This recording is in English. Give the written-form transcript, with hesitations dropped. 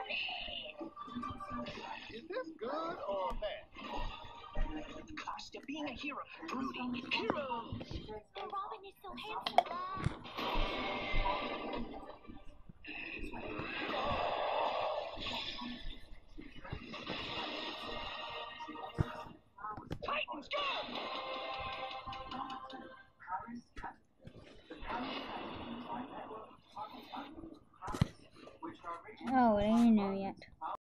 Is this good or bad? The cost of being a hero. Brooding heroes. And Robin is so handsome. Titans, go! Oh, I didn't know yet.